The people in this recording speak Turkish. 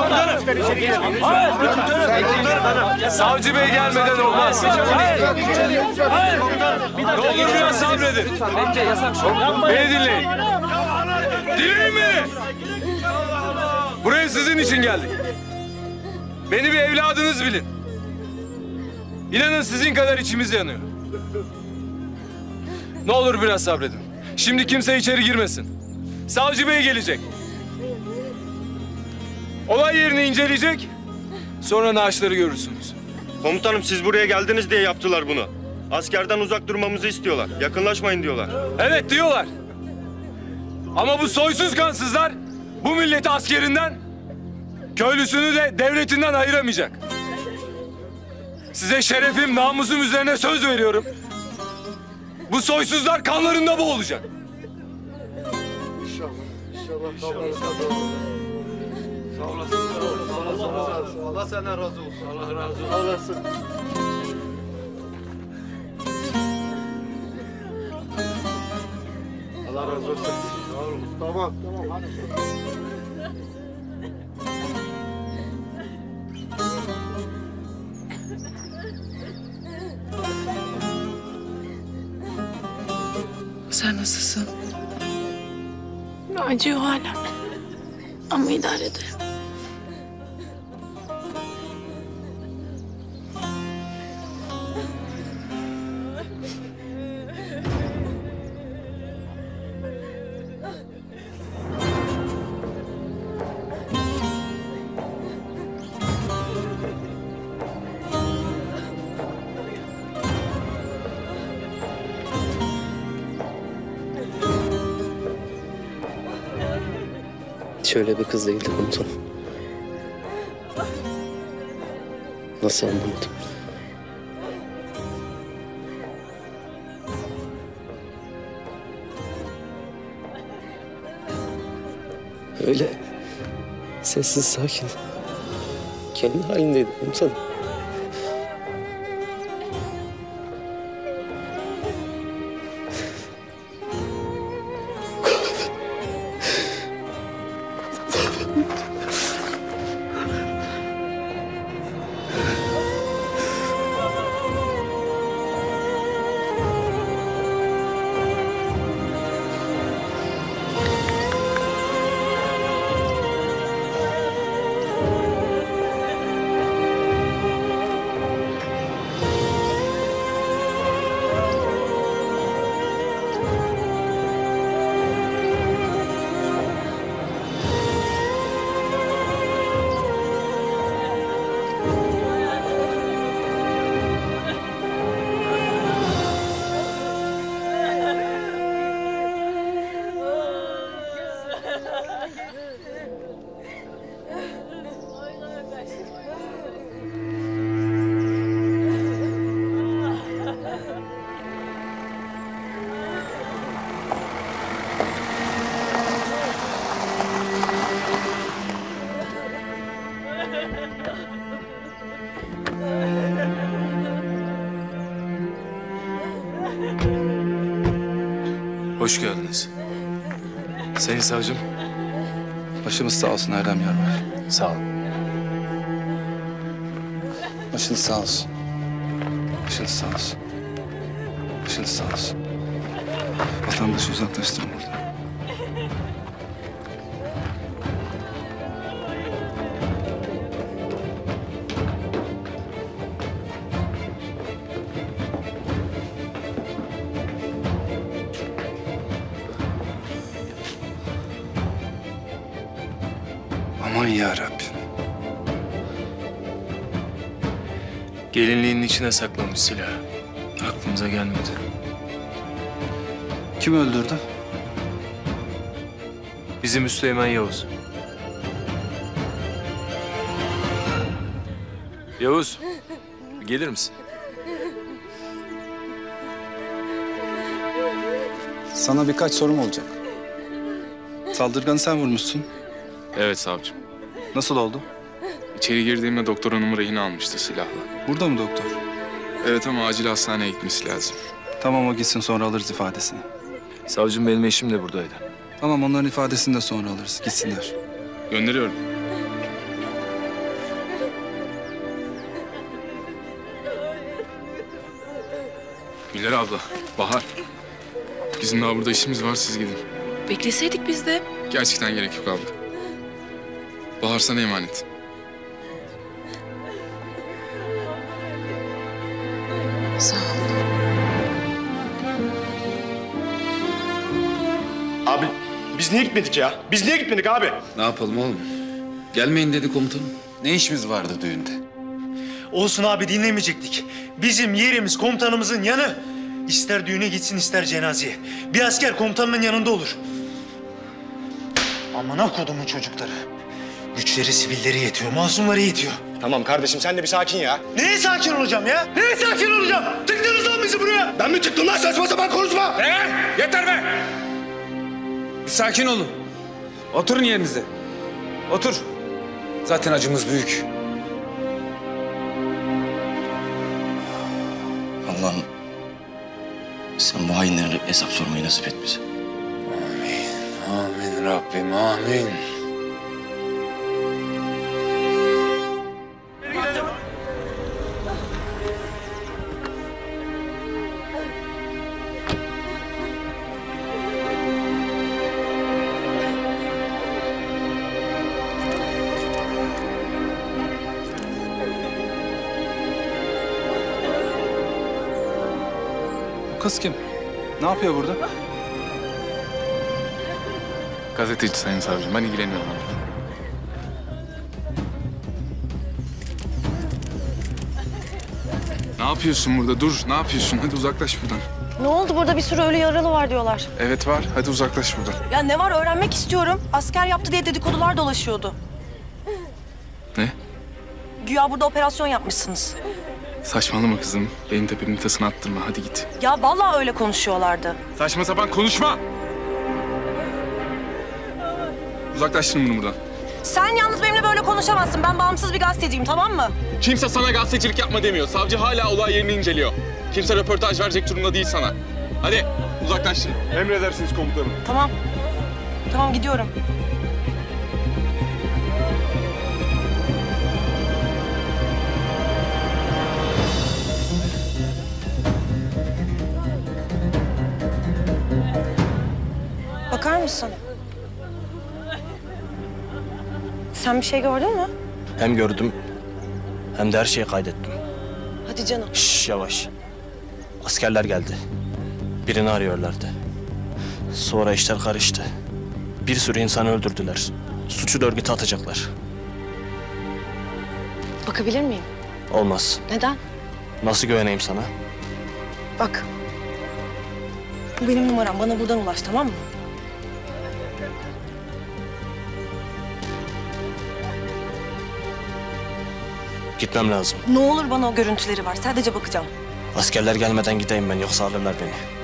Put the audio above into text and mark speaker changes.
Speaker 1: Savcı bey gelmeden olmaz. Ne olur biraz sabredin. Beni dinleyin. Dinleyin beni. Buraya sizin için geldik. Beni bir evladınız bilin. İnanın sizin kadar içimiz yanıyor. Ne olur biraz sabredin. Şimdi kimse içeri girmesin. Savcı bey gelecek. Olay yerini inceleyecek. Sonra naaşları görürsünüz.
Speaker 2: Komutanım siz buraya geldiniz diye yaptılar bunu. Askerden uzak durmamızı istiyorlar. Yakınlaşmayın diyorlar.
Speaker 1: Evet diyorlar. Ama bu soysuz kansızlar bu milleti askerinden, köylüsünü de devletinden ayıramayacak. Size şerefim, namusum üzerine söz veriyorum. Bu soysuzlar kanlarında boğulacak.
Speaker 3: İnşallah. Sağ olasın. Allah senden razı olsun. Allah razı olsun. Allah razı olsun. Tamam. Hadi.
Speaker 4: Sen nasılsın?
Speaker 5: Acıyor hala. Ama idare ederim.
Speaker 6: Şöyle bir kız değildi komutanım. Nasıl anlamadım? Öyle sessiz sakin. Kendi halindeydi komutanım.
Speaker 1: Hoş geldiniz. Sayın savcım.
Speaker 7: Başımız sağ olsun Erdem Yarbay.
Speaker 1: Sağ olun.
Speaker 7: Başınız sağ olsun. Başınız sağ olsun. Başınız sağ olsun. Vatandaşı uzaklaştırın buradan. Aman yarabbim.
Speaker 1: Gelinliğinin içine saklamış silahı. Aklımıza gelmedi.
Speaker 7: Kim öldürdü?
Speaker 1: Bizim Üsteğmen Yavuz. Yavuz, gelir misin?
Speaker 7: Sana birkaç sorum olacak. Saldırganı sen vurmuşsun.
Speaker 8: Evet savcım.
Speaker 7: Nasıl oldu?
Speaker 8: İçeri girdiğimde doktor hanımı rehin almıştı silahla.
Speaker 7: Burada mı doktor?
Speaker 8: Evet ama acil hastaneye gitmesi lazım.
Speaker 7: Tamam o gitsin sonra alırız ifadesini.
Speaker 1: Savcım benim eşim de buradaydı.
Speaker 7: Tamam onların ifadesini de sonra alırız. Gitsinler.
Speaker 8: Gönderiyorum. Güler abla, Bahar. Bizim daha burada işimiz var, siz gidin.
Speaker 4: Bekleseydik biz de.
Speaker 8: Gerçekten gerek yok abla. Bahar sana emanet.
Speaker 4: Sağ ol.
Speaker 9: Abi biz niye gitmedik ya? Biz niye gitmedik abi?
Speaker 10: Ne yapalım oğlum? Gelmeyin dedi komutanım. Ne işimiz vardı düğünde?
Speaker 11: Olsun abi, dinlemeyecektik. Bizim yerimiz komutanımızın yanı. İster düğüne gitsin ister cenazeye. Bir asker komutanının yanında olur. Amına kodumun çocukları. Güçleri sivilleri yetiyor, masumları yetiyor.
Speaker 9: Tamam kardeşim sen de bir sakin ya.
Speaker 11: Neye sakin olacağım ya? Neye sakin olacağım? Tıktınız lan bizi buraya.
Speaker 9: Ben mi tıktım lan, saçma sapan konuşma.
Speaker 1: Yeter be!
Speaker 7: Bir sakin olun. Oturun yerinize. Otur. Zaten acımız büyük.
Speaker 6: Allah'ım sen bu hainlere hesap sormayı nasip et bize.
Speaker 10: Amin Rabbim, amin.
Speaker 7: Bu kız kim? Ne yapıyor burada?
Speaker 8: Gazeteci sayın savcım, ben ilgileniyorum onunla. Ne yapıyorsun burada? Dur, ne yapıyorsun? Hadi uzaklaş buradan.
Speaker 5: Ne oldu, burada bir sürü ölü yaralı var diyorlar.
Speaker 8: Evet var, hadi uzaklaş buradan.
Speaker 5: Ya ne var, öğrenmek istiyorum. Asker yaptı diye dedikodular dolaşıyordu.
Speaker 8: Ne?
Speaker 5: Güya burada operasyon yapmışsınız.
Speaker 8: Saçmalama kızım. Benim tepemin tasını attırma, hadi git.
Speaker 5: Ya vallahi öyle konuşuyorlardı.
Speaker 8: Saçma sapan konuşma! Uzaklaştırın bunu buradan.
Speaker 5: Sen yalnız benimle böyle konuşamazsın. Ben bağımsız bir gazeteciyim, tamam mı?
Speaker 8: Kimse sana gazetecilik yapma demiyor. Savcı hala olay yerini inceliyor. Kimse röportaj verecek durumda değil sana. Hadi uzaklaştırın.
Speaker 9: Emredersiniz komutanım.
Speaker 5: Tamam. Tamam, gidiyorum. Bakar mısın? Sen bir şey gördün mü?
Speaker 6: Hem gördüm hem de her şeyi kaydettim.
Speaker 5: Hadi canım.
Speaker 6: Şş, yavaş. Askerler geldi. Birini arıyorlardı. Sonra işler karıştı. Bir sürü insan öldürdüler. Suçu da örgüte atacaklar.
Speaker 5: Bakabilir miyim?
Speaker 6: Olmaz.
Speaker 5: Neden?
Speaker 6: Nasıl güveneyim sana?
Speaker 5: Bak. Bu benim numaram. Bana buradan ulaş, tamam mı?
Speaker 6: Gitmem lazım.
Speaker 5: Ne olur bana o görüntüleri ver. Sadece bakacağım.
Speaker 6: Askerler gelmeden gideyim ben, yoksa alırlar beni.